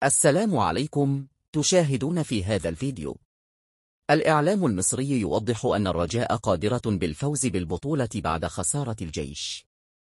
السلام عليكم. تشاهدون في هذا الفيديو. الإعلام المصري يوضح أن الرجاء قادرة بالفوز بالبطولة بعد خسارة الجيش.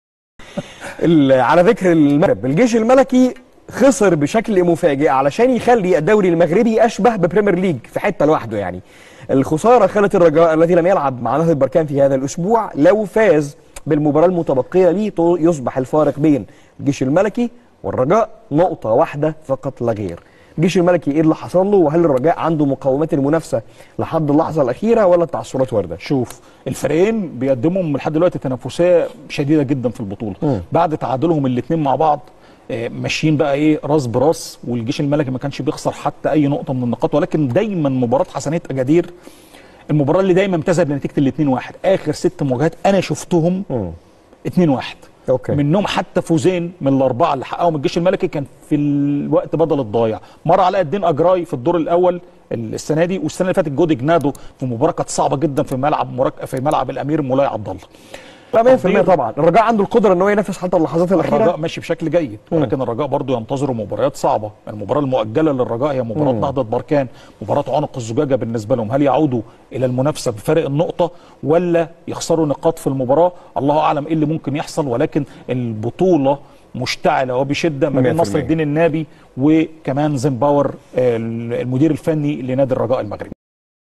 على ذكر المغرب، الجيش الملكي خسر بشكل مفاجئ علشان يخلي الدوري المغربي أشبه ببريمير ليج في حتة لوحده. يعني الخسارة خلت الرجاء الذي لم يلعب مع نهضة بركان في هذا الأسبوع لو فاز بالمباراة المتبقية ليه يصبح الفارق بين الجيش الملكي والرجاء نقطة واحدة فقط لا غير. الجيش الملكي ايه اللي حصل له؟ وهل الرجاء عنده مقومات المنافسة لحد اللحظة الأخيرة ولا التعثرات واردة؟ شوف، الفريقين بيقدموا لحد دلوقتي تنافسية شديدة جدا في البطولة. بعد تعادلهم الاثنين مع بعض ماشيين بقى ايه راس براس، والجيش الملكي ما كانش بيخسر حتى اي نقطة من النقاط، ولكن دايما مباراة حسنية أجادير المباراة اللي دايما بتذهب لنتيجة الاثنين واحد. آخر 6 مواجهات أنا شفتهم 2-1. أوكي. منهم حتى فوزين من الأربعة اللي حققهم الجيش الملكي كان في الوقت بدل الضايع. مرة علاء الدين أجراي في الدور الأول السنة دي، والسنة اللي فاتت جودي جنادو في مباراة كانت صعبة جدا في ملعب الأمير مولاي عبد الله. 100% طبعا الرجاء عنده القدره ان هو ينافس حتى اللحظات الاخيره. الرجاء ماشي بشكل جيد، ولكن الرجاء برضه ينتظر مباريات صعبه. المباراه المؤجله للرجاء هي مباراه نهضه بركان، مباراه عنق الزجاجه بالنسبه لهم. هل يعودوا الى المنافسه بفارق النقطه ولا يخسروا نقاط في المباراه؟ الله اعلم ايه اللي ممكن يحصل، ولكن البطوله مشتعله وبشده ما بين نصر الدين النابي وكمان زنباور المدير الفني لنادي الرجاء المغربي.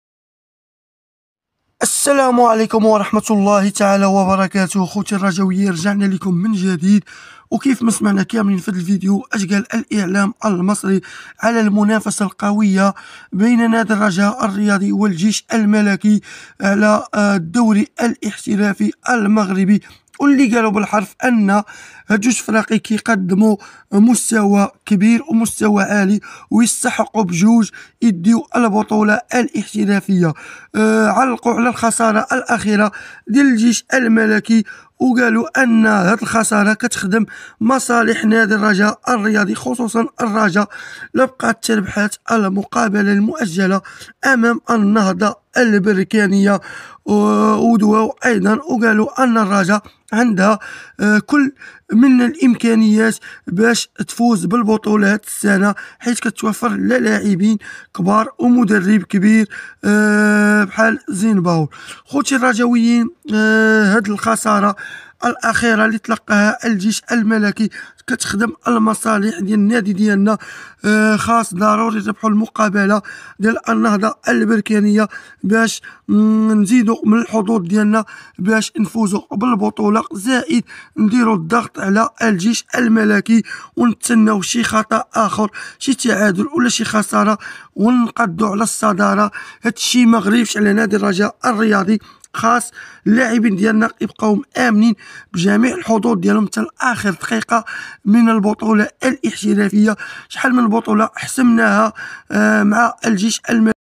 السلام عليكم ورحمة الله تعالى وبركاته. خوتي الرجاويين، رجعنا لكم من جديد، وكيف ما سمعنا كاملين في الفيديو أشغل الإعلام المصري على المنافسة القوية بين نادي الرجاء الرياضي والجيش الملكي على الدوري الاحترافي المغربي، واللي قالوا بالحرف ان هاد فرق كيقدموا مستوى كبير ومستوى عالي ويستحقوا بجوج يديو البطوله الاحترافيه. علقوا على الخساره الاخيره ديال الجيش الملكي، وقالوا ان هاد الخساره كتخدم مصالح نادي الرجاء الرياضي، خصوصا الرجاء لبقات تربحات المقابله المؤجله امام النهضه البركانيه ودواو ايضا، وقالوا ان الرجاء عندها كل من الامكانيات باش تفوز بالبطوله هاد السنه، حيث كتوفر لاعبين كبار ومدرب كبير بحال زينباور. خوتي الرجاويين، هاد الخساره الاخيره اللي تلقاها الجيش الملكي كتخدم المصالح ديال النادي ديالنا. خاص ضروري ربحوا المقابله ديال النهضه البركانيه باش نزيدوا من الحظوظ ديالنا باش نفوزوا بالبطوله، زائد نديروا الضغط على الجيش الملكي ونتسناو شي خطا اخر، شي تعادل ولا شي خساره، ونقضوا على الصداره. هادشي ما غريبش على نادي الرجاء الرياضي. خاص اللاعبين ديالنا يبقاو امنين بجميع الحظوظ ديالهم حتى لاخر دقيقه من البطوله الاحترافيه. شحال من بطوله حسمناها مع الجيش الملكي.